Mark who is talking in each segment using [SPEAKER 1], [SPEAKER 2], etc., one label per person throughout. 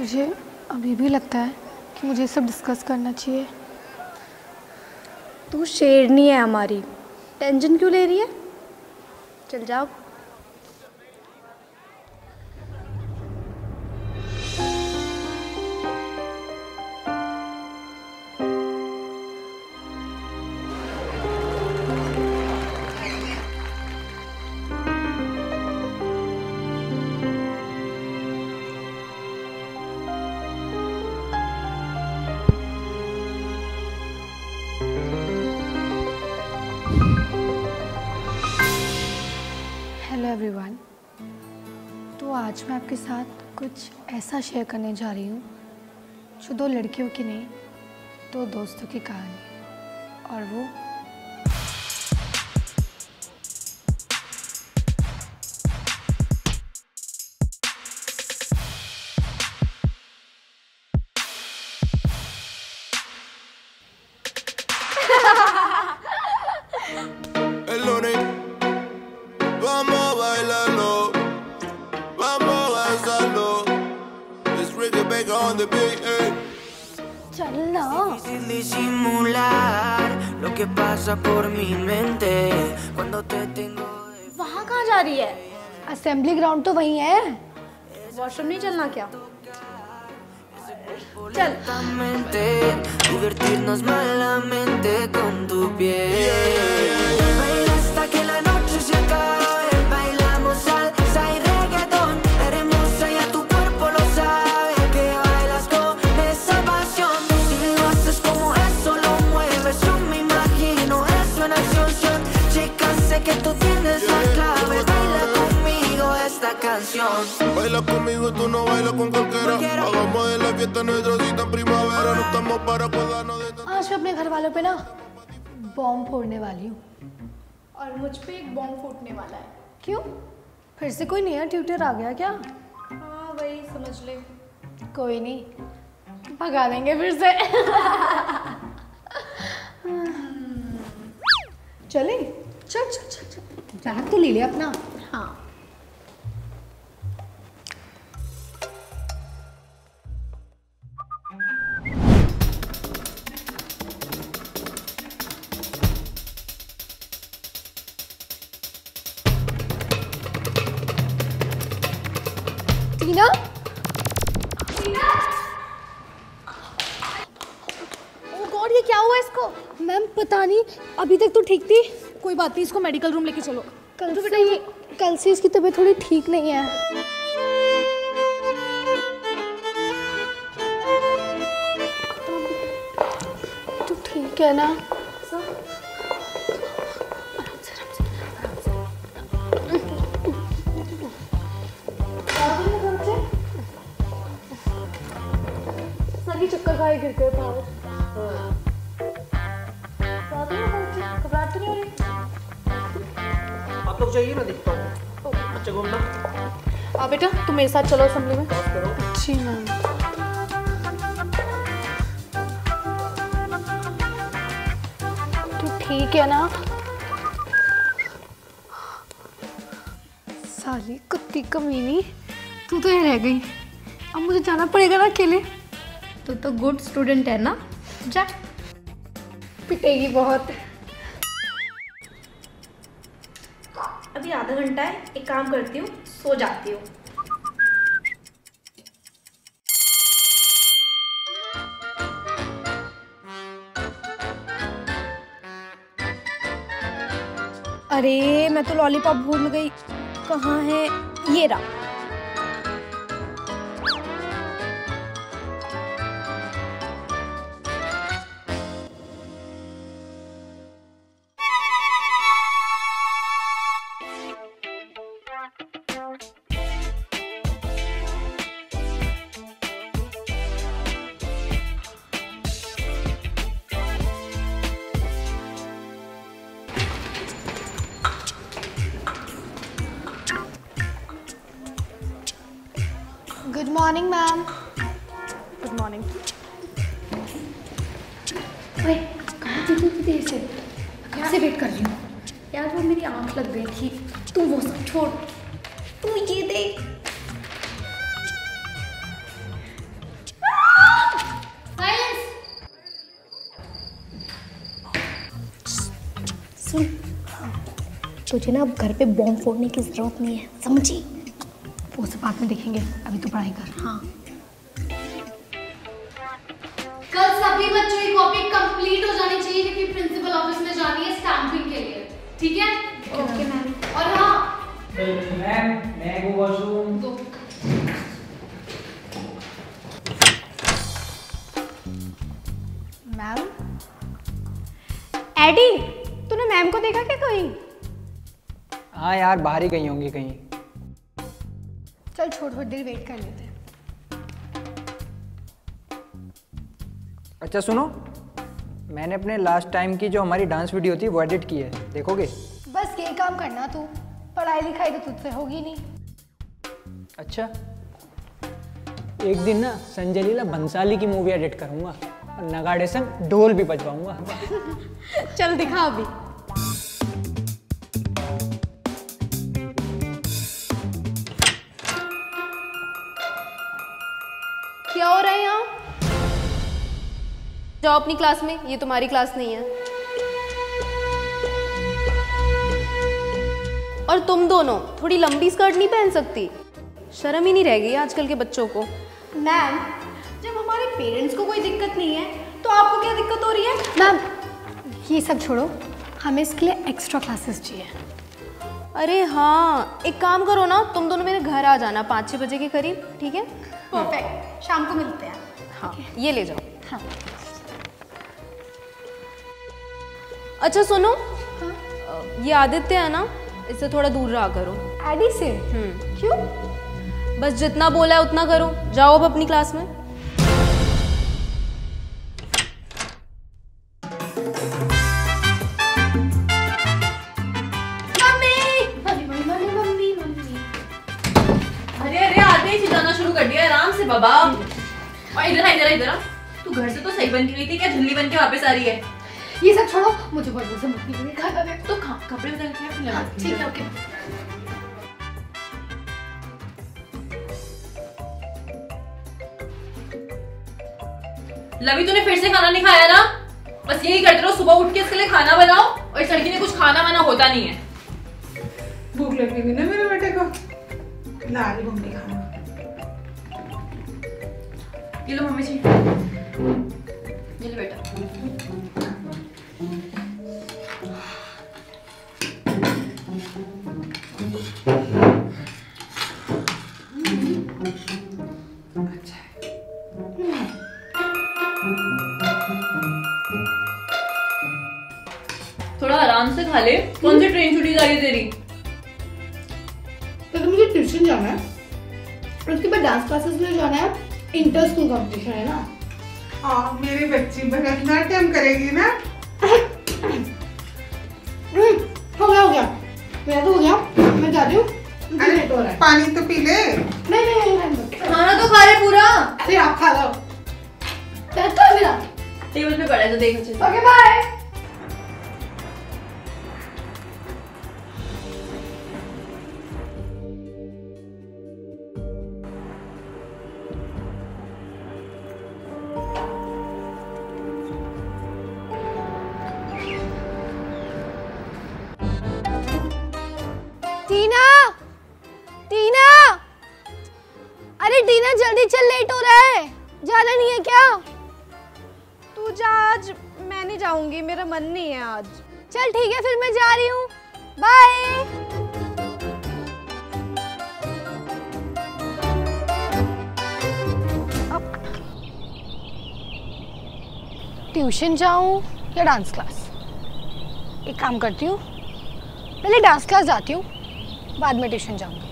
[SPEAKER 1] तुझे अभी भी लगता है कि मुझे सब डिस्कस करना चाहिए?
[SPEAKER 2] तू शेरनी है हमारी, टेंशन क्यों ले रही है? चल जाओ।
[SPEAKER 1] Hello everyone. तो आज मैं आपके साथ कुछ ऐसा शेयर करने जा रही हूँ जो दो लड़कियों की नहीं, दो दोस्तों की कहानी है। और वो
[SPEAKER 3] El lunes vamos a bailarlo, vamos a hacerlo. It's Ricky Baker on the beat.
[SPEAKER 1] चल ना।
[SPEAKER 4] Difícil disimular lo que pasa por mi mente cuando te tengo.
[SPEAKER 2] वहाँ कहाँ जा रही है?
[SPEAKER 1] असेंबली ग्राउंड तो वहीं है।
[SPEAKER 2] वॉशरूम नहीं चलना क्या? चल।
[SPEAKER 4] Divertirnos malamente con tu piel. Baila hasta que la noche se acabe. Bailamos salsa y reggaetón. Eres hermosa y a tu cuerpo lo sabe. Que bailas con esa pasión. Si lo haces como eso lo mueves. Yo me imagino eso en acción. Chica, sé que tú tienes la clave. Baila conmigo esta canción.
[SPEAKER 3] Baila conmigo, tú no bailas con cualquiera. Hagamos de la fiesta nuestra cita en primavera. No estamos para acordarnos de esta.
[SPEAKER 1] आज मैं अपने घर वालों पे ना bomb फोड़ने वाली हूँ।
[SPEAKER 2] और मुझ पे एक बॉम्ब फूटने वाला है।
[SPEAKER 1] क्यों? फिर से कोई नया ट्यूटर आ गया क्या?
[SPEAKER 2] हाँ वही समझ ले।
[SPEAKER 1] कोई नहीं, भगा देंगे फिर से। चले चल चल चल चल, बैग तो ले ले अपना।
[SPEAKER 2] हाँ
[SPEAKER 1] टीना,
[SPEAKER 2] ओ गॉड, ये क्या हुआ इसको?
[SPEAKER 1] मैम पता नहीं, अभी तक तो ठीक थी।
[SPEAKER 2] कोई बात नहीं, इसको मेडिकल रूम लेके चलो।
[SPEAKER 1] कल से इसकी तबीयत थोड़ी ठीक नहीं है। तो ठीक है ना? सभी चक्कर खाए गिर गए बाहर। घबराहट तो नहीं हो रही?
[SPEAKER 5] आप लोग जाइए, मैं देखता हूँ। अच्छा घूमना।
[SPEAKER 2] बेटा तुम मेरे साथ चलो असेंबली में।
[SPEAKER 1] जी मैम। तू ठीक है ना? साली कुत्ती कमीनी, तू तो यहाँ रह गई। अब मुझे जाना पड़ेगा ना अकेले।
[SPEAKER 2] तू तो गुड स्टूडेंट है ना, जा।
[SPEAKER 1] पिटेगी बहुत।
[SPEAKER 2] अभी आधा घंटा है, एक काम करती हूँ, सो जाती हूँ। अरे मैं तो लॉलीपॉप भूल गई, कहाँ है? ये रहा।
[SPEAKER 1] Good morning ma'am.
[SPEAKER 2] Good morning.
[SPEAKER 1] ओए, कहाँ थी तू इतनी देर से? कब से वेट कर रही हूँ।
[SPEAKER 2] यार वो मेरी आँख लग गई थी। तू वो सब छोड़, तू ये देख। तुझे ना अब घर पे बॉम्ब फोड़ने की जरूरत नहीं है, समझी?
[SPEAKER 1] वो सब बाद में देखेंगे, अभी तो पढ़ाई कर।
[SPEAKER 2] हाँ।
[SPEAKER 6] कल सभी बच्चों की कॉपी कंप्लीट हो जानी चाहिए क्योंकि प्रिंसिपल ऑफिस में जानी है स्टैंपिंग के लिए, ठीक है?
[SPEAKER 2] Okay ma'am.
[SPEAKER 6] और हाँ
[SPEAKER 5] मैम, मैं गो वॉशरूम।
[SPEAKER 1] मैम,
[SPEAKER 2] एडी, तूने मैम को देखा क्या कहीं?
[SPEAKER 5] हाँ यार, बाहर ही गई होंगी कहीं।
[SPEAKER 1] चल छोड़, थोड़ी देर वेट कर लेते हैं।
[SPEAKER 5] अच्छा सुनो, मैंने अपने लास्ट टाइम की जो हमारी डांस वीडियो थी वो एडिट की है, देखोगे?
[SPEAKER 1] बस यही काम करना तू, पढ़ाई लिखाई तो तुझसे होगी नहीं।
[SPEAKER 5] अच्छा, एक दिन ना संजय लीला भंसाली की मूवी एडिट करूंगा और नगाड़े संग ढोल भी बजवाऊंगा।
[SPEAKER 2] चल दिखा अभी।
[SPEAKER 6] क्या हो रहा है यहाँ? जाओ अपनी क्लास में, ये तुम्हारी क्लास नहीं है। और तुम दोनों थोड़ी लंबी स्कर्ट नहीं पहन सकती? शर्म ही नहीं रह गई आजकल के बच्चों को।
[SPEAKER 2] मैम, जब हमारे पेरेंट्स को कोई दिक्कत नहीं है तो आपको क्या दिक्कत हो रही है?
[SPEAKER 1] मैम, ये सब छोड़ो, हमें इसके लिए एक्स्ट्रा क्लासेस चाहिए।
[SPEAKER 6] अरे हाँ, एक काम करो ना, तुम दोनों मेरे घर आ जाना 5-6 बजे के करीब, ठीक है?
[SPEAKER 2] परफेक्ट, शाम को मिलते हैं।
[SPEAKER 6] हाँ, ये ले जाओ।
[SPEAKER 1] हाँ।
[SPEAKER 6] अच्छा सुनो, ये आदित्य है ना, इससे थोड़ा दूर रहा करो।
[SPEAKER 1] एडी से?
[SPEAKER 6] क्यों? बस जितना बोला है उतना करो। जाओ अब अपनी क्लास में।
[SPEAKER 7] अरे आते ही चिल्लाना शुरू कर दिया, आराम से बाबा। और इधर आ। तू घर से तो सही बन के गई थी, क्या झुल्ली बन के वापस आ रही है?
[SPEAKER 1] ये सब छोड़ो, मुझे बहुत से मुक्ति मिली।
[SPEAKER 7] तो कपड़े बदल के फिर लगा।
[SPEAKER 1] ठीक है, ओके।
[SPEAKER 7] लवी, तूने फिर से खाना नहीं खाया ना? बस यही करते रहो, सुबह उठ के इसके लिए खाना बनाओ और इस लड़की ने कुछ खाना वाना होता नहीं है।
[SPEAKER 8] भूख लग रही ना मेरे बेटे को, ला रही मम्मी खाना।
[SPEAKER 7] ये लो मम्मी जी, ये लो बेटा। थोड़ा आराम से खा ले। कौन सी ट्रेन छुट्टी जा रही है तेरी?
[SPEAKER 1] तो मुझे ट्यूशन जाना है, उसके बाद डांस क्लासेस में जाना है, इंटर स्कूल कंपटीशन है ना।
[SPEAKER 8] हाँ, मेरी बच्ची भरतनाट्यम करेगी ना।
[SPEAKER 1] हो गया मेरा तो हो गया, मैं जा रही हूँ।
[SPEAKER 8] अरे पानी तो पी ले।
[SPEAKER 1] नहीं,
[SPEAKER 7] खाना तो खा ले पूरा।
[SPEAKER 1] अरे आप खा लो, तो है मेरा
[SPEAKER 7] टेबल पे पड़ा है तो देख अच्छे से।
[SPEAKER 1] Okay bye.
[SPEAKER 2] टीना, टीना, अरे टीना जल्दी चल, लेट हो रहा है। जाना नहीं है क्या? तू जा, आज मैं नहीं जाऊंगी, मेरा मन नहीं है आज। चल ठीक है, फिर मैं जा रही हूँ, बाय।
[SPEAKER 1] ट्यूशन जाऊँ या डांस क्लास? एक काम करती हूँ, पहले डांस क्लास जाती हूँ, बाद में ट्यूशन जाऊंगी।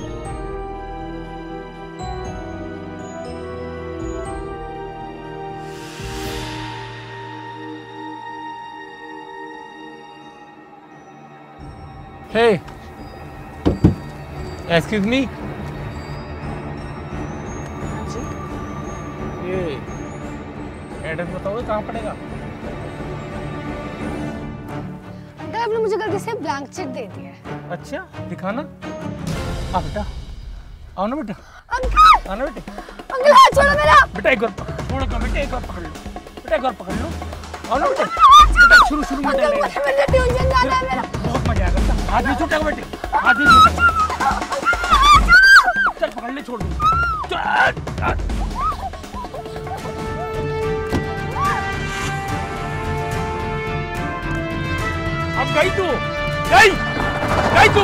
[SPEAKER 9] Hey, excuse me. ये एड्रेस बताओगे कहाँ पड़ेगा?
[SPEAKER 1] अंकल, आपने मुझे गलती से ब्लैंक चेक दे दिया है।
[SPEAKER 9] अच्छा, दिखाना। आ बेटा, आओ ना बेटा।
[SPEAKER 1] अंकल,
[SPEAKER 9] आना बेटे।
[SPEAKER 1] अंकल हाथ छोड़ो मेरा।
[SPEAKER 9] बेटा एक बार छोड़ कर, बेटा एक बार पकड़ लो, बेटा एक बार पकड़ लो। आओ ना बेटा। बेटा शुरू में
[SPEAKER 1] अंकल, मुझे ट्यूशन जाना है मेरा।
[SPEAKER 9] बहुत मजा आएगा। हाथ भी छूटेगा बेटी, हाथ भी छूटेगा। चल पकड़ ले, छोड़ दो। अब गई तू, गई तू।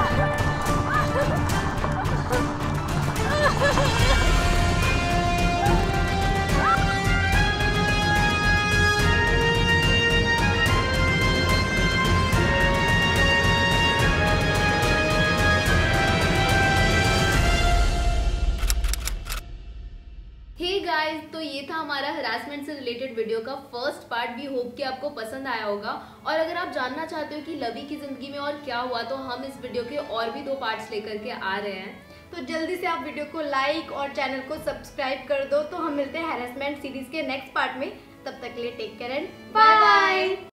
[SPEAKER 7] गाइस, तो ये था हमारा हरासमेंट से रिलेटेड वीडियो का फर्स्ट पार्ट। भी होप कि आपको पसंद आया होगा। और अगर आप जानना चाहते हो कि लवी की जिंदगी में और क्या हुआ, तो हम इस वीडियो के और भी 2 पार्ट्स लेकर के आ रहे हैं।
[SPEAKER 2] तो जल्दी से आप वीडियो को लाइक और चैनल को सब्सक्राइब कर दो। तो हम मिलते हैं हैरेसमेंट सीरीज के नेक्स्ट पार्ट में। तब तक के लिए take care and bye bye.